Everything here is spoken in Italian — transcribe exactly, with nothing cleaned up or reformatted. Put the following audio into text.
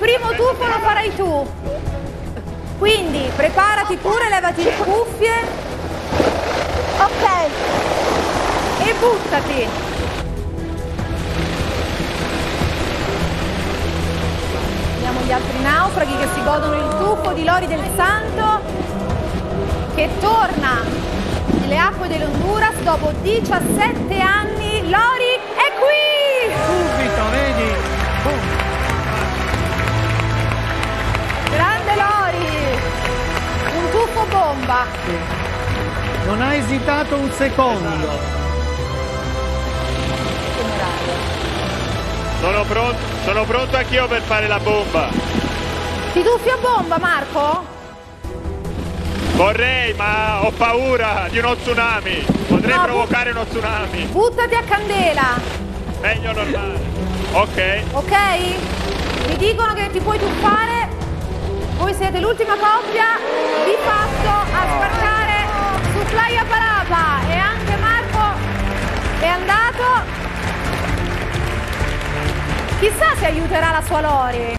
primo tuffo lo farai tu. Quindi preparati pure, levati le cuffie. Ok. E buttati. Vediamo gli altri naufraghi che si godono il tuffo di Lori del Santo, che torna nelle acque dell'Honduras dopo diciassette anni. Lori è qui! Subito, vedi? Boom. Grande Lori! Un tuffo bomba! Non ha esitato un secondo. Sono pronto, sono pronto anch'io per fare la bomba. Ti tuffi a bomba, Marco? Vorrei, ma ho paura di uno tsunami. Potrei No, provocare uno tsunami. Buttati a candela! Meglio normale. Ok. Ok? Mi dicono che ti puoi tuffare. Voi siete l'ultima coppia di fatto a sbarcare su Playa Palapa. E anche Marco è andato. Chissà se aiuterà la sua Lori.